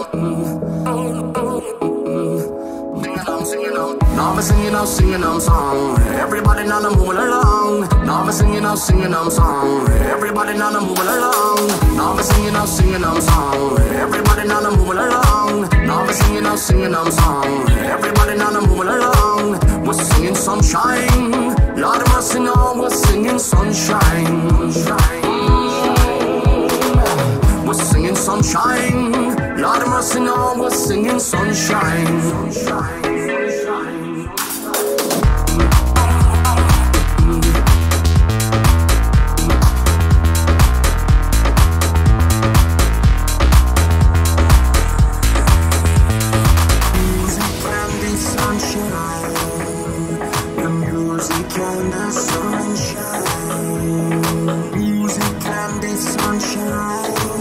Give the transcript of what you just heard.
Now me singing them song. Everybody now I'm moving along. Now me singing them song. Everybody now I'm moving along. Now me singing them song. Everybody now I'm moving along. Now me singing them song. Everybody now I'm moving along. We're singing sunshine. Lord of mercy, now we're singing sunshine. We're singing sunshine. Lord of mercy, now we're singing sunshine. Music and the sunshine.